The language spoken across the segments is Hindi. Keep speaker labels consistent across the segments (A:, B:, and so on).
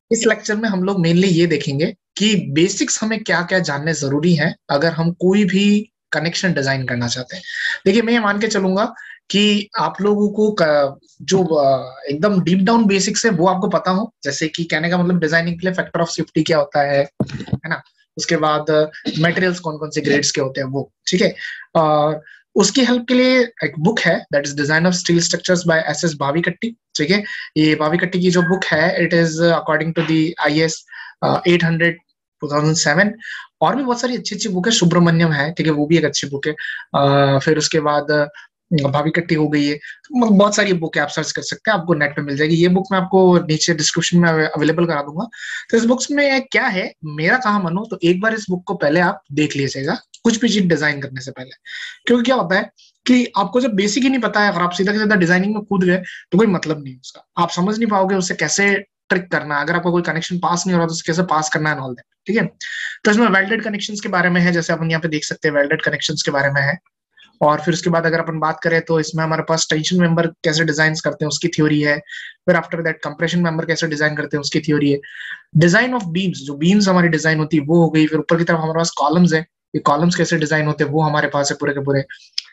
A: इस लेक्चर में हम लोग मेनली ये देखेंगे कि बेसिक्स हमें क्या क्या जानने जरूरी है अगर हम कोई भी कनेक्शन डिजाइन करना चाहते हैं। देखिए, मैं ये मान के चलूंगा कि आप लोगों को जो एकदम डीप डाउन बेसिक्स है वो आपको पता हो, जैसे कि कहने का मतलब डिजाइनिंग के लिए फैक्टर ऑफ सेफ्टी क्या होता है ना। उसके बाद मटेरियल्स कौन कौन से ग्रेड्स के होते हैं वो, ठीक है। और उसकी हेल्प के लिए एक बुक है, that is design of steel structures by S S Bhavikatti, ठीक है। ये भावीकट्टी की जो बुक है, it is according to the IS 800 2007। और भी बहुत सारी अच्छी अच्छी बुक है, सुब्रमण्यम है, ठीक है, वो भी एक अच्छी बुक है। फिर उसके बाद भावीकट्टी हो गई है, तो मतलब बहुत सारी बुक है, आप सर्च कर सकते हैं, आपको नेट पे मिल जाएगी। ये बुक मैं आपको नीचे डिस्क्रिप्शन में अवेलेबल करा दूंगा। तो इस बुक्स में क्या है, मेरा कहा मानो तो एक बार इस बुक को पहले आप देख लीजिएगा, कुछ भी चीज डिजाइन करने से पहले। क्योंकि क्या होता है कि आपको जब बेसिक ही नहीं पता है, अगर आप सीधा सीधा डिजाइनिंग में कूद गए तो कोई मतलब नहीं उसका, आप समझ नहीं पाओगे उसे कैसे ट्रिक करना है। अगर आपका कोई कनेक्शन पास नहीं हो रहा तो उसे कैसे पास करना है, ऑल दैट, ठीक है। तो इसमें वेल्डेड कनेक्शंस के बारे में है, जैसे अपन यहाँ पे देख सकते हैं, वेल्डेड कनेक्शंस के बारे में है। और फिर उसके बाद अगर अपन बात करें तो इसमें हमारे पास टेंशन मेंबर कैसे डिजाइन करते हैं उसकी थ्योरी है। फिर आफ्टर दैट कंप्रेशन मेंबर कैसे डिजाइन करते हैं उसकी थ्योरी है। डिजाइन ऑफ बीम्स, जो बीम्स हमारी डिजाइन होती है वो हो गई। फिर ऊपर की तरफ हमारे पास कॉलम्स है, ये कॉलम्स कैसे डिजाइन होते हैं वो हमारे पास है पूरे के पूरे।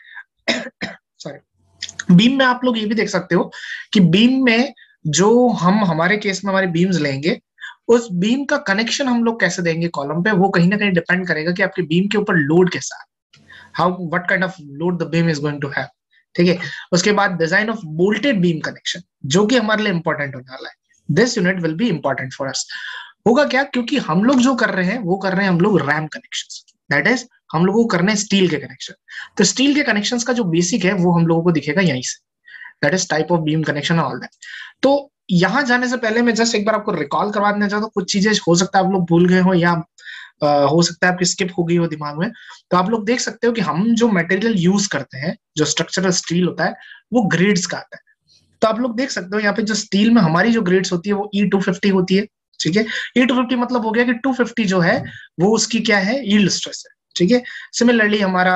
A: सॉरी। बीम में आप लोग ये भी देख सकते हो कि बीम में जो हम हमारे केस में हमारे बीम्स लेंगे, उस बीम का कनेक्शन हम लोग कैसे देंगे कॉलम पे, वो कहीं ना कहीं डिपेंड करेगा कि आपके बीम के ऊपर लोड कैसा है, how what kind of load the beam is going to have, ठीक है। उसके बाद design of bolted beam connection, जो कि हमारे लिए इंपॉर्टेंट होने वाला है। This unit will be important for us. होगा क्या, क्योंकि हम लोग जो कर रहे हैं वो कर रहे हैं हम लोग रैम कनेक्शन, दैट इज हम लोगों को करने हैं स्टील के कनेक्शन। तो स्टील के कनेक्शन का जो बेसिक है वो हम लोगों को दिखेगा यहीं से, that is type of beam connection all that. तो यहां जाने से पहले मैं जस्ट एक बार आपको रिकॉल करवा देना चाहता हूँ, कुछ चीजें हो सकता है आप लोग भूल गए हो, या हो सकता है आपकी स्किप हो गई हो दिमाग में। तो आप लोग देख सकते हो कि हम जो मटेरियल यूज करते हैं, जो स्ट्रक्चरल स्टील होता है, वो ग्रेड्स का आता है। तो आप लोग देख सकते हो यहाँ पे जो स्टील में हमारी जो ग्रेड्स होती है वो E250 होती है, ठीक है। E250 मतलब हो गया कि 250 जो है वो उसकी क्या है, यील्ड स्ट्रेस है, ठीक है। सिमिलरली हमारा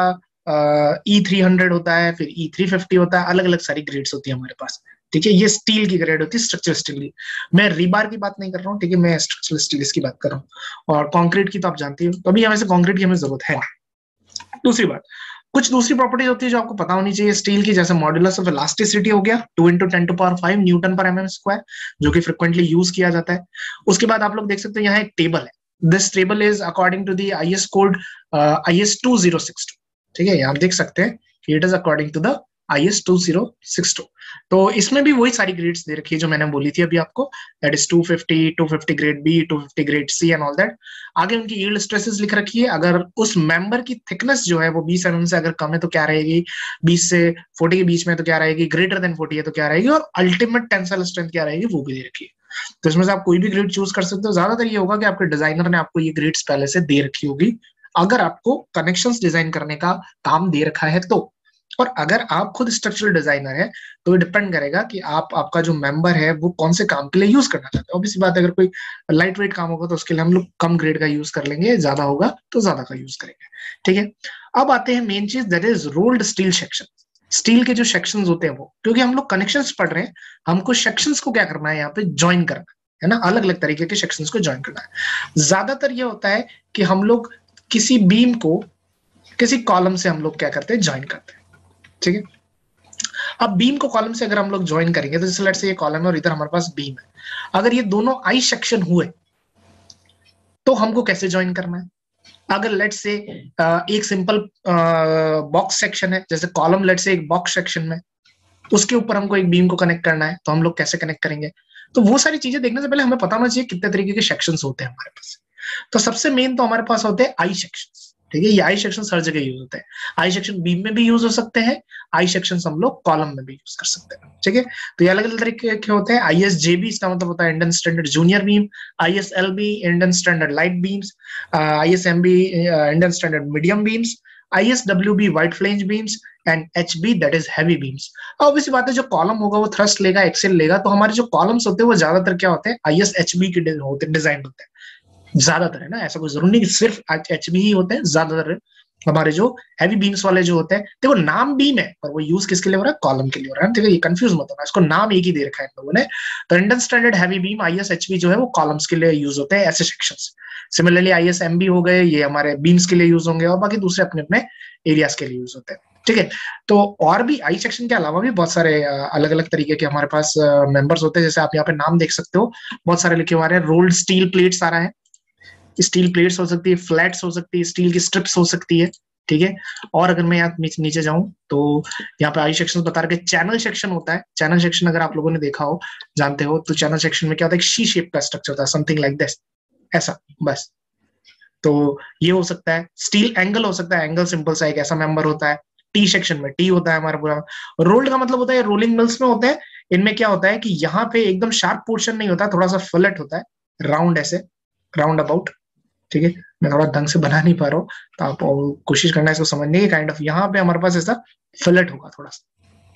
A: E300 होता है, फिर E350 होता है, अलग अलग सारी ग्रेड्स होती है हमारे पास, ठीक है। ये स्टील की ग्रेड होती है, स्ट्रक्चरल स्टील की। मैं रीबार की बात नहीं कर रहा हूँ, ठीक है, मैं स्ट्रक्चरल स्टील की बात कर रहा हूँ। और कंक्रीट की तो आप जानते हो, तो अभी हमें से कंक्रीट की हमें जरूरत है। दूसरी बात, कुछ दूसरी प्रॉपर्टीज होती है जो आपको पता होनी चाहिए स्टील की, जैसे मॉड्यूलस ऑफ इलास्टिसिटी हो गया 2 × 10⁵ न्यूटन पर mm², जो कि फ्रिक्वेंटली यूज किया जाता है। उसके बाद आप लोग देख सकते हो यहाँ एक टेबल है, this table is according to the IS code IS 2062, ठीक है। आप देख सकते हैं कि it is according to the IS 2062। तो इसमें भी वही सारी ग्रेड्स दे रखी है जो मैंने बोली थी अभी आपको, that is 250 grade B, 250 grade C and all that. आगे उनकी यील्ड स्ट्रेसेस लिख रखी है, अगर उस मेंबर की थिकनेस जो है वो 20 mm से अगर कम है तो क्या रहेगी, 20 से 40 के बीच में तो क्या रहेगी, ग्रेटर देन 40 है तो क्या रहेगी, और अल्टीमेट टेंसाइल स्ट्रेंथ क्या रहेगी वो भी दे रखी है। तो इसमें से आप कोई भी ग्रेड चूज कर सकते हो। ज्यादातर ये होगा कि आपके डिजाइनर ने आपको ये ग्रेड्स पहले से दे रखी होगी, अगर आपको कनेक्शंस डिजाइन करने का काम दे रखा है तो। और अगर आप खुद स्ट्रक्चरल डिजाइनर है तो डिपेंड करेगा कि आप आपका जो मेंबर है वो कौन से काम के लिए यूज करना चाहते हैं। ऑब्वियसली बात है, अगर कोई लाइट वेट काम होगा तो उसके लिए हम लोग कम ग्रेड का यूज कर लेंगे, ज्यादा होगा तो ज्यादा का यूज करेंगे, ठीक है। अब आते हैं मेन चीज, that is rolled steel section. Steel के जो सेक्शंस होते हैं वो, क्योंकि हम लोग कनेक्शंस पढ़ रहे हैं, हमको सेक्शंस को क्या करना है, यहाँ पे ज्वाइन करना है ना, अलग अलग तरीके के सेक्शंस को ज्वाइन करना है। ज्यादातर ये होता है कि हम लोग किसी बीम को किसी कॉलम से हम लोग क्या करते हैं, ज्वाइन करते हैं, ठीक है। अब बीम को कॉलम से अगर हम लोग ज्वाइन करेंगे तो जैसे लेट्स से ये कॉलम है और इधर हमारे पास बीम है, अगर ये दोनों आई सेक्शन हुए तो हमको कैसे ज्वाइन करना है। अगर लेट्स से एक सिंपल बॉक्स सेक्शन है, जैसे कॉलम लेट्स से एक बॉक्स सेक्शन में, उसके ऊपर हमको एक बीम को कनेक्ट करना है, तो हम लोग कैसे कनेक्ट करेंगे। तो वो सारी चीजें देखने से पहले हमें पता होना चाहिए कितने तरीके के सेक्शंस होते हैं हमारे पास। तो सबसे मेन तो हमारे पास होते हैं आई सेक्शंस, ठीक है। ये आई सेक्शन हर जगह यूज होते हैं। आई सेक्शन बीम में भी यूज हो सकते हैं, आई सेक्शन हम लोग कॉलम में भी यूज कर सकते हैं, ठीक है। तो ये अलग अलग तरीके के होते हैं। ISJB इसका मतलब होता है Indian standard junior beam, ISLB Indian standard light beams, ISMB Indian standard medium beams, ISWB wide flange beams, and HB that is heavy beams. Obviously बात है, जो कॉलम होगा वो थ्रस्ट लेगा, एक्सेल लेगा, तो हमारे जो कॉलम्स होते हैं वो ज्यादातर क्या होते हैं, ISHB के होते हैं, डिजाइन होते हैं ज्यादातर, है ना। ऐसा कोई जरूर नहीं कि सिर्फ HB ही होते हैं, ज्यादातर हमारे जो हैवी बीम्स वाले जो होते हैं, देखो नाम बीम है पर वो यूज किसके लिए हो रहा है, कॉलम के लिए हो रहा है, ठीक है, ये कंफ्यूज मत होना, इसको नाम एक ही दे रखा है इन लोगों ने। तो Indian standard heavy beam ISHB जो है वो कॉलम्स के लिए यूज होते हैं, ऐसे सेक्शंस। सिमिलरली ISMB हो गए, ये हमारे बीम्स के लिए यूज होंगे, और बाकी दूसरे अपने अपने एरियाज के लिए यूज होते हैं, ठीक है। तो और भी आई सेक्शन के अलावा भी बहुत सारे अलग अलग तरीके के हमारे पास मेंबर्स होते हैं, जैसे आप यहाँ पे नाम देख सकते हो, बहुत सारे लिखे हुए हैं। रोल्ड स्टील प्लेट्स आ रहा है, स्टील प्लेट्स हो सकती है, फ्लैट्स हो सकती है, स्टील की स्ट्रिप्स हो सकती है, ठीक है। और अगर मैं यहाँ नीचे जाऊं तो यहाँ पे आई सेक्शन बता रहे, चैनल सेक्शन होता है। चैनल सेक्शन अगर आप लोगों ने देखा हो, जानते हो, तो चैनल सेक्शन में क्या होता है, शी शेप का स्ट्रक्चर होता है, समथिंग लाइक दिस, ऐसा बस। तो ये हो सकता है। स्टील एंगल हो सकता है, एंगल सिंपल सा एक ऐसा मेंबर होता है। टी सेक्शन में टी होता है हमारा पूरा। रोल्ड का मतलब होता है रोलिंग मिल्स में होता है। इनमें क्या होता है कि यहाँ पे एकदम शार्प पोर्शन नहीं होता, थोड़ा सा फ्लैट होता है, राउंड ऐसे, राउंड अबाउट, ठीक है। मैं थोड़ा ढंग से बना नहीं पा रहा हूँ, तो आप कोशिश करना है इसको समझने की, काइंड ऑफ यहाँ पे हमारे पास ऐसा फ्लैट होगा थोड़ा सा।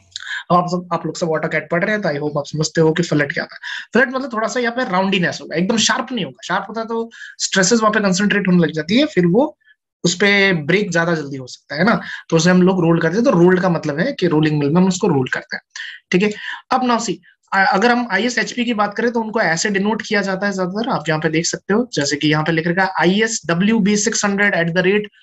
A: आप लोग सब वाटर कैट पढ़ रहे हैं, तो आई होप आप समझते हो कि फ्लैट क्या था। फ्लैट मतलब थोड़ा सा यहाँ पे राउंडीनेस होगा, एकदम शार्प नहीं होगा। शार्प होता है तो स्ट्रेसेस वहां पे कंसंट्रेट होने लग जाती है, फिर वो उस पे ब्रेक ज्यादा जल्दी हो सकता है ना, तो उसे हम लोग रोल करते हैं। तो रोल्ड का मतलब है कि रोलिंग मिल में हम उसको रोल करते हैं, ठीक है। अब नाउ सी, अगर हम ISHP की बात करें तो उनको ऐसे डिनोट किया जाता है ज्यादातर, आप यहाँ पे देख सकते हो, जैसे कि यहाँ पे लिख रखा है ISWB 600 at the rate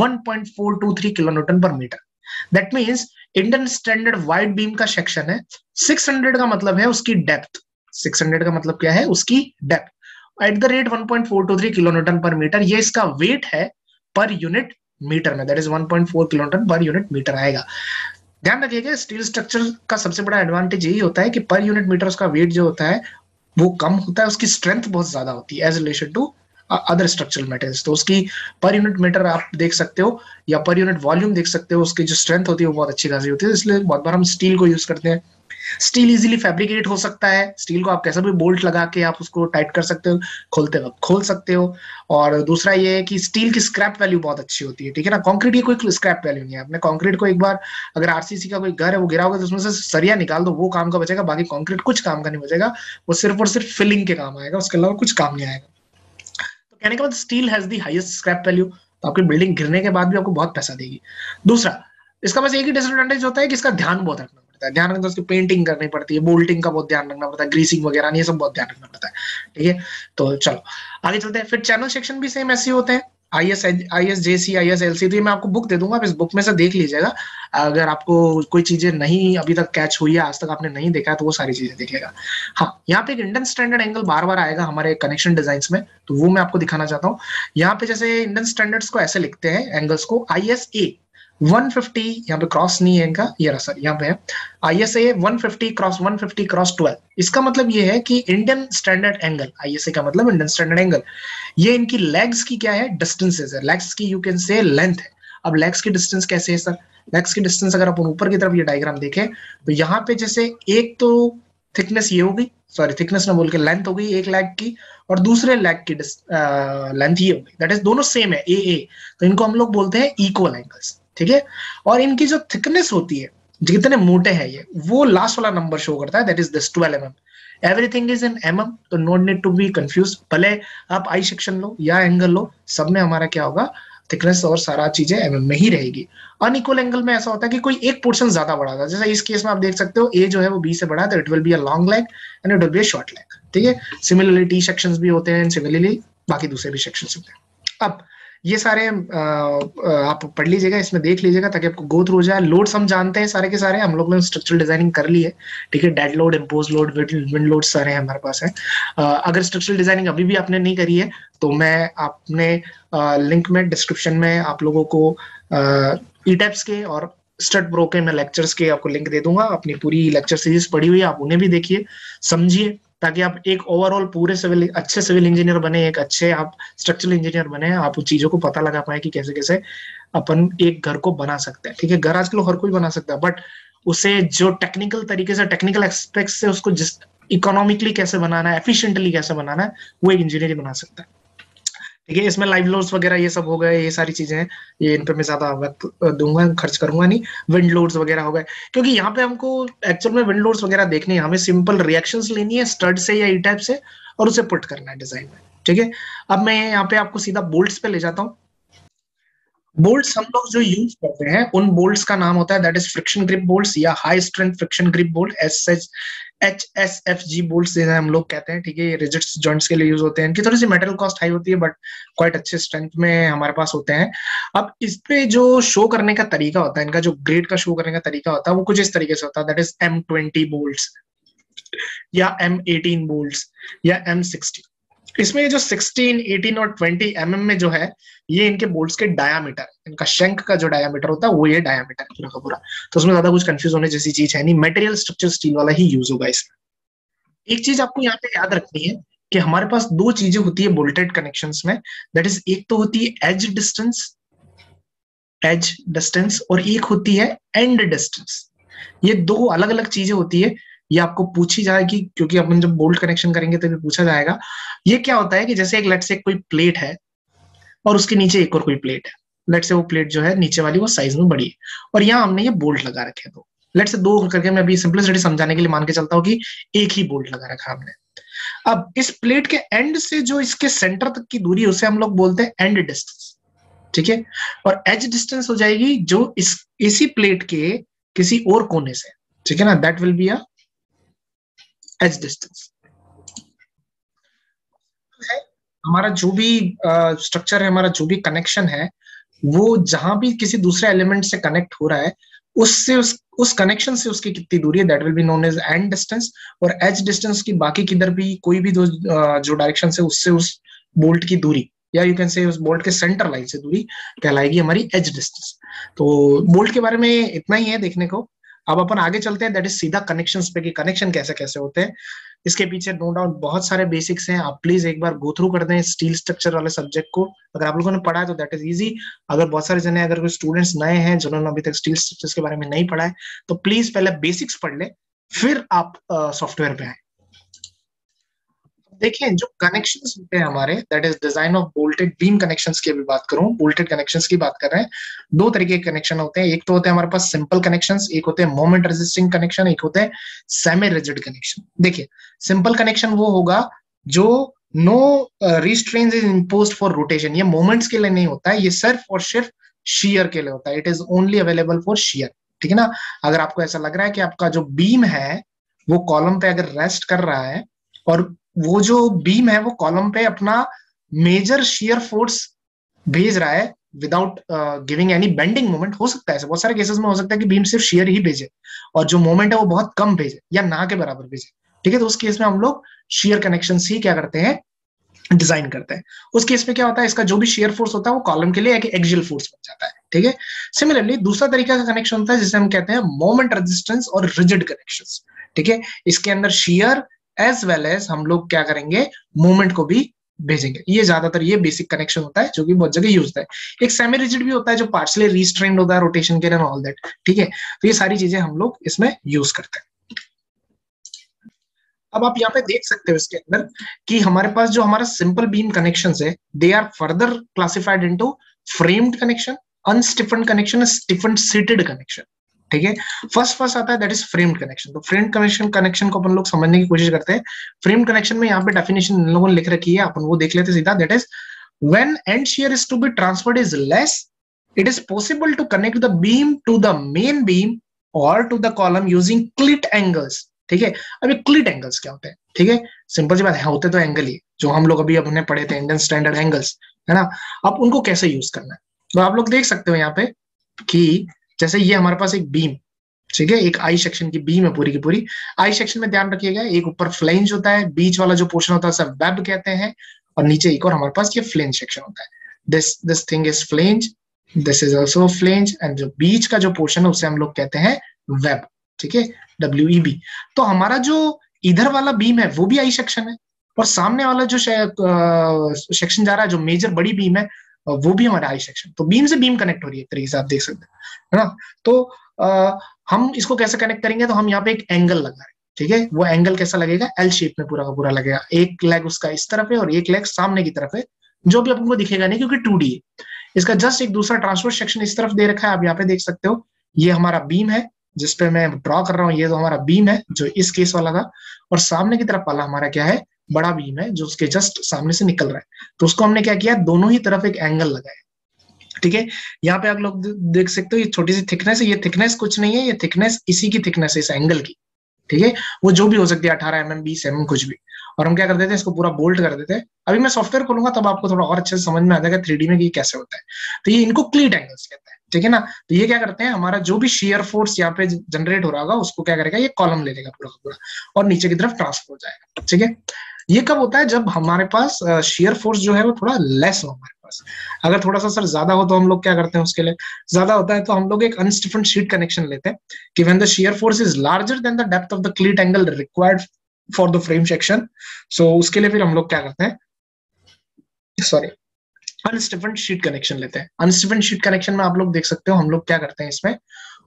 A: 1.423 kilo newton per metre. That means Indian standard wide beam का सेक्शन है, 600 का मतलब है उसकी डेप्थ। 600 का मतलब क्या है, उसकी depth at the rate 1.423 kilo newton per metre. ये इसका वेट है पर यूनिट मीटर में, that is 1.4 kilo newton per unit metre आएगा। ध्यान रखिएगा, स्टील स्ट्रक्चर का सबसे बड़ा एडवांटेज यही होता है कि पर यूनिट मीटर उसका वेट जो होता है वो कम होता है, उसकी स्ट्रेंथ बहुत ज्यादा होती है as relation to other structural metals. तो उसकी पर यूनिट मीटर आप देख सकते हो, या पर यूनिट वॉल्यूम देख सकते हो, उसकी जो स्ट्रेंथ होती है वो बहुत अच्छी खासी होती है, इसलिए बहुत बार हम स्टील को यूज करते हैं। स्टील इजीली फैब्रिकेट हो सकता है, स्टील को आप कैसे भी बोल्ट लगा के आप उसको टाइट कर सकते हो, खोलते वक्त खोल सकते हो। और दूसरा ये है कि स्टील की स्क्रैप वैल्यू बहुत अच्छी होती है, ठीक है ना। कंक्रीट की कोई स्क्रैप वैल्यू नहीं है। आपने कंक्रीट को एक बार अगर RCC का कोई घर है वो गिरा होगा तो उसमें से सरिया निकाल दो, वो काम का बचेगा, बाकी कंक्रीट कुछ काम का नहीं बचेगा, वो सिर्फ और सिर्फ फिलिंग के काम आएगा, उसके अलावा कुछ काम नहीं आएगा। तो कहने के बाद steel has the highest scrap value, तो आपकी बिल्डिंग गिरने के बाद भी आपको बहुत पैसा देगी। दूसरा, इसका बस एक ही डिसएडवांटेज होता है कि इसका ध्यान बहुत रखना पड़ता है, ध्यान रखना, उसकी पेंटिंग करनी पड़ती है, बोल्टिंग का बहुत ध्यान रखना पड़ता है, ग्रीसिंग वगैरह ये सब बहुत ध्यान रखना पड़ता है, ठीक है। तो चलो आगे चलते हैं। फिर चैनल सेक्शन भी सेम ऐसे होते हैं, ISJC ISLC, तो ये मैं आपको बुक दे दूंगा, आप इस बुक में से देख लीजिएगा। अगर आपको कोई चीजें नहीं अभी तक कैच हुई है, आज तक आपने नहीं देखा है, तो वो सारी चीजें देखिएगा। हाँ, यहाँ पे एक इंडियन स्टैंडर्ड एंगल बार बार आएगा हमारे कनेक्शन डिजाइन में, तो वो मैं आपको दिखाना चाहता हूँ। यहाँ पे जैसे इंडियन स्टैंडर्ड्स को ऐसे लिखते हैं एंगल्स को, ISA 150, यहाँ पे क्रॉस नहीं है इनका, ये रहा सर, यहाँ पे है ISA 150 क्रॉस 150 क्रॉस 12। इसका मतलब ये है कि इंडियन स्टैंडर्ड एंगल, ISA का मतलब इंडियन स्टैंडर्ड एंगल, ये इनकी लेग्स की क्या है, डिस्टेंसेस है, लेग्स की यू कैन से लेंथ है। अब लेग्स की डिस्टेंस कैसे है सर, लेग्स की डिस्टेंस अगर अपन ऊपर की तरफ ये डायग्राम देखें तो यहाँ पे जैसे एक तो थिकनेस ये हो गई, सॉरी थिकनेस ना बोल के लेंथ हो गई एक लेग की, और दूसरे लेग की लेंथ ये हो गई, दैट इज दोनों सेम है AA। तो इनको हम लोग बोलते हैं इक्वल एंगल्स, ठीक है। और इनकी जो थिकनेस होती है, जितने मोटे हैं ये, वो लास्ट वाला नंबर शो करता है, that is this 12 mm। Everything is in mm, तो no need to be confuse, भले आप आई सेक्शन लो या एंगल लो, सब में हमारा क्या होगा, थिकनेस और सारा चीजें mm में ही रहेगी। अनइक्वल एंगल में ऐसा होता है कि कोई एक पोर्शन ज्यादा बड़ा था, जैसे इस केस में आप देख सकते हो A जो है वो B से बड़ा है, तो it will be a long leg and it will be a short leg, ठीक है। सिमिलरली T सेक्शंस भी होते हैं, सिमिलरली बाकी दूसरे भी सेक्शंस होते हैं। अब ये सारे आप पढ़ लीजिएगा, इसमें देख लीजिएगा ताकि आपको गो थ्रू हो जाए। लोड्स हम जानते हैं सारे के सारे, हम लोग ने स्ट्रक्चरल डिजाइनिंग कर ली है, ठीक है। Dead load, impose load, wind load सारे हमारे पास है। अगर स्ट्रक्चरल डिजाइनिंग अभी भी आपने नहीं करी है तो मैं आपने लिंक में डिस्क्रिप्शन में आप लोगों को ETABS के और स्टड प्रो के मैं लेक्चर्स के आपको लिंक दे दूंगा। अपनी पूरी लेक्चर सीरीज पढ़ी हुई है, आप उन्हें भी देखिए, समझिए, ताकि आप एक ओवरऑल पूरे अच्छे सिविल इंजीनियर बने, एक अच्छे आप स्ट्रक्चरल इंजीनियर बने, आप उन चीजों को पता लगा पाए कि कैसे कैसे अपन एक घर को बना सकते हैं, ठीक है। घर आजकल हर कोई बना सकता है, बट उसे जो टेक्निकल तरीके से, टेक्निकल एस्पेक्ट से उसको जिस इकोनॉमिकली कैसे बनाना है, एफिशिएंटली कैसे बनाना है, वो एक इंजीनियर ही बना सकता है, ठीक है। इसमें लाइव लोड्स वगैरह ये सब हो गए, ये सारी चीजें हैं, ये इन पे मैं ज्यादा वक्त दूंगा, खर्च करूंगा नहीं। विंड लोड्स वगैरह हो गए, क्योंकि यहाँ पे हमको एक्चुअल में विंड लोड्स वगैरह देखनी है, हमें सिंपल रिएक्शंस लेनी है स्टड से या E-टाइप से, और उसे पुट करना है डिजाइन में, ठीक है। अब मैं यहाँ पे आपको सीधा बोल्ट्स पे ले जाता हूँ। बोल्ट्स हम लोग जो यूज करते हैं उन बोल्ट्स का नाम होता है that is friction grip bolts या high strength friction grip bolt, HSFG bolts जिन्हें हम लोग कहते हैं। ठीक है, ये रिजिड जॉइंट्स के लिए यूज होते हैं। इनकी थोड़ी सी मेटल कॉस्ट हाई होती है बट क्वाइट अच्छे स्ट्रेंथ में हमारे पास होते हैं। अब इस पे जो शो करने का तरीका होता है, इनका जो ग्रेड का शो करने का तरीका होता है वो कुछ इस तरीके से होता है, दैट इज M20 बोल्ट्स या M18 बोल्ट्स या M60। इसमें ये जो 16, 18 और 20 में जो है, ये इनके बोल्ट्स के डायामीटर, इनका शंक का जो डायामीटर होता है वो ये डायामीटर पूरा का पूरा। तो उसमें ज्यादा कुछ कंफ्यूज होने जैसी चीज है नहीं, मटेरियल स्ट्रक्चर स्टील वाला ही यूज होगा इसमें। एक चीज आपको यहाँ पे याद रखनी है कि हमारे पास दो चीजें होती है बोल्टेड कनेक्शंस में, दैट इज एक तो होती है एज डिस्टेंस और एक होती है एंड डिस्टेंस। ये दो अलग अलग चीजें होती है। ये आपको पूछी जाएगी क्योंकि अपन जब बोल्ट कनेक्शन करेंगे तो भी पूछा जाएगा। ये क्या होता है कि जैसे एक लेट से कोई प्लेट है और उसके नीचे एक और कोई प्लेट है, लेट से वो प्लेट जो है नीचे वाली वो साइज में बड़ी है और यहाँ हमने ये बोल्ट लगा रखे हैं। तो लेट से दो करके मैं अभी सिंपलिसिटी समझाने के लिए मान के चलता हूँ कि एक ही बोल्ट लगा रखा हमने। अब इस प्लेट के एंड से जो इसके सेंटर तक की दूरी है उसे हम लोग बोलते हैं एंड डिस्टेंस। ठीक है, और एज डिस्टेंस हो जाएगी जो इसी प्लेट के किसी और कोने से। ठीक है ना, that will be a edge distance. हमारा जो भी स्ट्रक्चर है, हमारा जो भी कनेक्शन है, वो जहां भी किसी दूसरे एलिमेंट से कनेक्ट हो रहा है उससे उस कनेक्शन से उसकी कितनी दूरी है that will be known as end distance. और एज डिस्टेंस की बाकी किधर भी कोई भी दो जो डायरेक्शन से उससे उस बोल्ट की दूरी, या यू कैन से उस बोल्ट के सेंटर लाइन से दूरी कहलाएगी हमारी एज डिस्टेंस। तो बोल्ट के बारे में इतना ही है देखने को। अब अपन आगे चलते हैं दैट इज सीधा कनेक्शंस पे कि कनेक्शन कैसे कैसे होते हैं। इसके पीछे नो डाउट बहुत सारे बेसिक्स हैं, आप प्लीज एक बार गो थ्रू कर दें स्टील स्ट्रक्चर वाले सब्जेक्ट को। अगर आप लोगों ने पढ़ा है तो दैट इज इजी। अगर बहुत सारे जने, अगर कोई स्टूडेंट्स नए हैं जिन्होंने अभी तक स्टील स्ट्रक्चर्स के बारे में नहीं पढ़ा है, तो प्लीज पहले बेसिक्स पढ़ ले, फिर आप सॉफ्टवेयर पे आए। देखें जो कनेक्शंस होते हैं हमारे, that is design of bolted beam connections की अभी बात करूं, बोल्टेड कनेक्शंस की बात कर रहे हैं। दो तरीके के कनेक्शन होते हैं, एक तो होते हैं हमारे पास सिंपल कनेक्शंस, एक होते हैं मोमेंट रेजिस्टिंग कनेक्शन, एक होते हैं सेमी रिजिड कनेक्शन। देखिए सिंपल कनेक्शन वो होगा जो no restraint is imposed for rotation. ये मोमेंट्स के लिए नहीं होता है, ये सिर्फ और सिर्फ शेयर के लिए होता है। It is only available for shear. ठीक है ना, अगर आपको ऐसा लग रहा है कि आपका जो बीम है वो कॉलम पे अगर रेस्ट कर रहा है और वो जो बीम है वो कॉलम पे अपना मेजर शियर फोर्स भेज रहा है without giving any bending moment, हो सकता है ऐसे बहुत सारे केसेस में हो सकता है कि बीम सिर्फ शियर ही भेजे और जो मोमेंट है वो बहुत कम भेजे या ना के बराबर भेजे। ठीक है, तो उस केस में हम लोग शियर कनेक्शन ही क्या करते हैं, डिजाइन करते हैं। उस केस में क्या होता है, इसका जो भी शेयर फोर्स होता है वो कॉलम के लिए एक एक्सियल फोर्स बन जाता है। ठीक है, सिमिलरली दूसरा तरीका का कनेक्शन होता है जिसे हम कहते हैं मोमेंट रेजिस्टेंस और रिजिड कनेक्शंस। ठीक है, इसके अंदर शियर एज वेल एज हम लोग क्या करेंगे, मूवमेंट को भी भेजेंगे। ये ज्यादातर ये बेसिक कनेक्शन होता है जो कि बहुत जगह यूज होता है। एक सेमी रिजिड भी होता है जो पार्शली रिस्ट्रेन्ड होता है रोटेशन के लिए ऑल दैट। ठीक है, तो ये सारी चीजें हम लोग इसमें यूज करते हैं। अब आप यहाँ पे देख सकते हो इसके अंदर कि हमारे पास जो हमारा सिंपल बीम कनेक्शन है they are further classified into framed connection, unstiffened connection, stiffened seated connection. ठीक है, फर्स्ट आता है दैट इज फ्रेम्ड कनेक्शन। तो फ्रेम्ड कनेक्शन को अपन लोग समझने की कोशिश करते हैं। फ्रेम्ड कनेक्शन में यहाँ पे डेफिनेशन इन लोगों ने लिख रखी है, अपन वो देख लेते सीधा। That is when and shear is to be transferred is less, it is possible to connect the beam to the main beam और to the column using cleat angles. ठीक है, अभी क्लिट एंगल्स क्या होते हैं, ठीक है, सिंपल सी बात है, होते तो एंगल ही जो हम लोग अभी अपने पढ़े थे इंडियन स्टैंडर्ड एंगल्स, है ना। अब उनको कैसे यूज करना है, तो आप लोग देख सकते हो यहाँ पे कि जैसे ये हमारे पास एक बीम, ठीक है, एक आई सेक्शन की बीम है पूरी की पूरी। आई सेक्शन में ध्यान रखिएगा एक ऊपर फ्लेंज होता है, बीच वाला जो पोर्शन होता है सब वेब कहते हैं, और नीचे एक और हमारे पास ये फ्लेंज सेक्शन होता है। This thing is flange, this is also flange, and जो बीच का जो पोर्शन है उसे हम लोग कहते हैं वेब। ठीक है, WEB। तो हमारा जो इधर वाला बीम है वो भी आई सेक्शन है, और सामने वाला जो सेक्शन जा रहा है जो मेजर बड़ी बीम है वो भी हमारा आई सेक्शन। तो बीम से बीम कनेक्ट हो रही है तरीके से, आप देख सकते हैं, है ना। तो हम इसको कैसे कनेक्ट करेंगे, तो हम यहाँ पे एक एंगल लगा रहे हैं। ठीक है, वो एंगल कैसा लगेगा, एल शेप में पूरा का पूरा लगेगा। एक लेग उसका इस तरफ है और एक लेग सामने की तरफ है, जो भी आपको दिखेगा नहीं क्योंकि 2D है। इसका जस्ट एक दूसरा ट्रांसफर सेक्शन इस तरफ दे रखा है, आप यहाँ पे देख सकते हो। ये हमारा बीम है जिसपे मैं ड्रॉ कर रहा हूँ, ये तो हमारा बीम है जो इस केस वाला था, और सामने की तरफ वाला हमारा क्या है, बड़ा बीम है जो उसके जस्ट सामने से निकल रहा है। तो उसको हमने क्या किया, दोनों ही तरफ एक एंगल लगाया। ठीक है। यहाँ पे आप लोग देख सकते हो ये छोटी सी थिकनेस है, ये थिकनेस कुछ नहीं है, ये थिकनेस इसी की थिकनेस है, इस एंगल की। ठीक है, वो जो भी हो सकती है 18 mm 20 mm कुछ भी। और हम क्या कर देते हैं, इसको पूरा बोल्ट कर देते हैं। अभी मैं सॉफ्टवेयर खोलूंगा तब आपको थोड़ा और अच्छे से समझ में आ जाएगा 3D में कि ये कैसे होता है। तो ये इनको क्लीट एंगल्स कहते हैं, ठीक है ना। तो ये क्या करते हैं, हमारा जो भी शेयर फोर्स यहाँ पे जनरेट हो रहा होगा उसको क्या करेगा, ये कॉलम ले लेगा पूरा का पूरा और नीचे की तरफ ट्रांसफर हो जाएगा। ठीक है, ये कब होता है, जब हमारे पास शेयर फोर्स जो है वो थोड़ा लेस हो हमारे पास। अगर थोड़ा सा सर ज्यादा हो तो हम लोग क्या करते हैं, उसके लिए ज्यादा होता है तो हम लोग एक अनस्टिफन्ड शीट कनेक्शन लेते हैं कि when the shear force is larger than the depth of the cleat angle required for the frame section, so उसके लिए फिर हम लोग क्या करते हैं, सॉरी, अनस्टिफन्ड शीट कनेक्शन लेते हैं। अनस्टिफन्ड शीट कनेक्शन में आप लोग देख सकते हो हम लोग क्या करते हैं, इसमें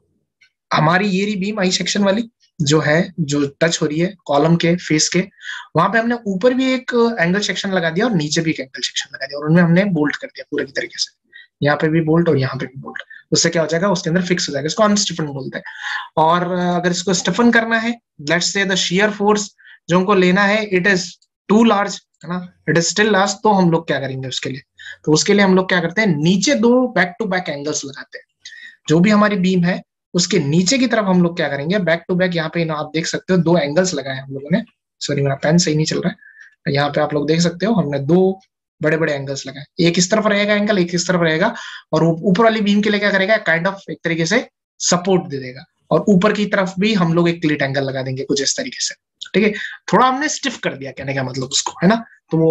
A: हमारी ये रही बीम आई सेक्शन वाली जो है, जो टच हो रही है कॉलम के फेस के, वहां पे हमने ऊपर भी एक एंगल सेक्शन लगा दिया और नीचे भी एक एंगल सेक्शन लगा दिया और उनमें हमने बोल्ट कर दिया पूरे की तरीके से। यहाँ पे भी बोल्ट और यहाँ पे भी बोल्ट। उससे क्या हो जाएगा, उसके अंदर फिक्स हो जाएगा, इसको अनस्टिफन बोलते हैं। और अगर इसको स्टिफन करना है, let's say the shear force जो हमको लेना है इट इज टू लार्ज, है ना, इट इज स्टिल लार्ज, तो हम लोग क्या करेंगे उसके लिए, तो उसके लिए हम लोग क्या करते हैं, नीचे दो बैक टू बैक एंगल्स लगाते हैं। जो भी हमारी बीम है उसके नीचे की तरफ हम लोग क्या करेंगे, बैक टू बैक, यहाँ पे आप देख सकते हो दो एंगल्स लगाए हम लोगों ने। सॉरी मेरा पेन सही नहीं चल रहा है, यहाँ पे आप लोग देख सकते हो हमने दो बड़े बड़े एंगल्स लगाए, एक इस तरफ रहेगा एंगल, एक इस तरफ रहेगा, और ऊपर वाली बीम के लिए क्या करेगा, काइंड ऑफ एक तरीके से सपोर्ट दे देगा। और ऊपर की तरफ भी हम लोग एक क्लीट एंगल लगा देंगे कुछ इस तरीके से। ठीक है, थोड़ा हमने स्टिफ कर दिया, कहने का मतलब उसको, है ना। तो वो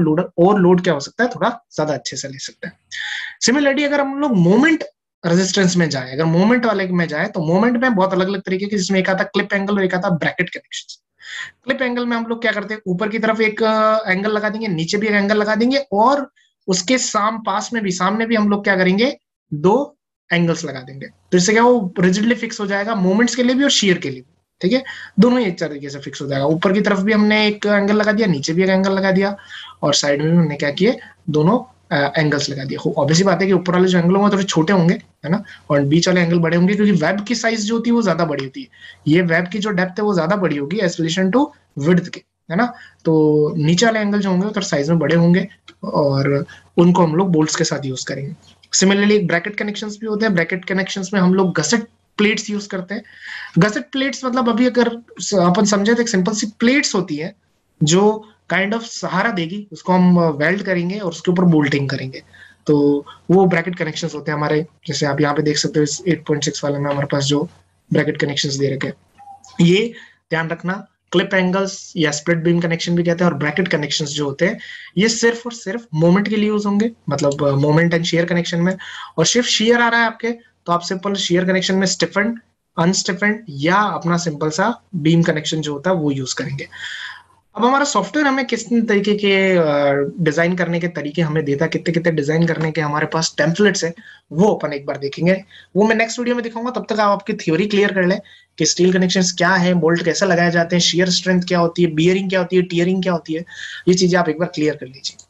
A: और लोड क्या हो सकता है, थोड़ा ज्यादा अच्छे से ले सकते हैं। सिमिलरली अगर हम लोग मोमेंट रेजिस्टेंस में जाए, अगर मोमेंट वाले में जाए तो मोमेंट में बहुत अलग अलग तरीके के, जिसमें एक आता क्लिप एंगल और एक आता ब्रैकेट कनेक्शन। क्लिप एंगल में हम लोग क्या करते हैं, ऊपर की तरफ एक एंगल लगा देंगे, नीचे भी एक एंगल लगा देंगे, और उसके पास में भी, सामने भी हम लोग क्या करेंगे, दो एंगल्स लगा देंगे। तो इससे क्या वो रिजिडली फिक्स हो जाएगा मोमेंट्स के लिए भी और शियर के लिए भी। ठीक है, दोनों ही एक तरीके से फिक्स हो जाएगा। ऊपर की तरफ भी हमने एक एंगल लगा दिया, नीचे भी एक एंगल लगा दिया, और साइड में भी हमने क्या किए, दोनों एंगल्स लगा दिए। ऑब्वियसली बात है कि ऊपर वाले जो एंगल होंगे थोड़े छोटे होंगे, है ना, और बीच वाले एंगल बड़े होंगे, क्योंकि वेब की साइज जो होती है वो ज्यादा बड़ी होती है। ये वेब की जो डेप्थ है वो ज्यादा बड़ी होगी एज रिलेशन टू विड्थ के, है ना। तो नीचे वाले एंगल जो होंगे वो थोड़ा साइज में बड़े होंगे, और उनको हम लोग बोल्ट्स के साथ यूज करेंगे। सिमिलरली ब्रैकेट कनेक्शंस भी होते हैं। ब्रैकेट कनेक्शंस में हम लोग गसेट प्लेट्स यूज करते हैं। गसेट प्लेट्स मतलब अभी अगर अपन समझे तो एक सिंपल सी प्लेट्स होती है जो काइंड ऑफ सहारा देगी, उसको हम वेल्ड करेंगे और उसके ऊपर बोल्टिंग करेंगे, तो वो ब्रैकेट कनेक्शंस होते हैं हमारे। जैसे आप यहाँ पे देख सकते हो इस 8.6 वाले में हमारे पास जो ब्रैकेट कनेक्शंस दे रखे हैं, ये ध्यान रखना। क्लिप एंगल्स या स्प्लिट बीम कनेक्शन भी कहते हैं, और ब्रैकेट कनेक्शंस जो होते हैं ये सिर्फ और सिर्फ मोमेंट के लिए यूज होंगे, मतलब मोमेंट एंड शेयर कनेक्शन में। और सिर्फ शेयर आ रहा है आपके, तो आप सिंपल शेयर कनेक्शन में स्टिफेंड, अनस्टिफेंड या अपना सिंपल सा बीम कनेक्शन जो होता है वो यूज करेंगे। अब हमारा सॉफ्टवेयर हमें किस तरीके के डिजाइन करने के तरीके हमें देता है, कितने कितने डिजाइन करने के हमारे पास टेम्पलेट्स है, वो अपन एक बार देखेंगे। वो मैं नेक्स्ट वीडियो में दिखाऊंगा। तब तक आप आपकी थ्योरी क्लियर कर लें कि स्टील कनेक्शंस क्या है, बोल्ट कैसे लगाए जाते हैं, शेयर स्ट्रेंथ क्या होती है, बियरिंग क्या होती है, टियरिंग क्या होती है, ये चीजें आप एक बार क्लियर कर लीजिए।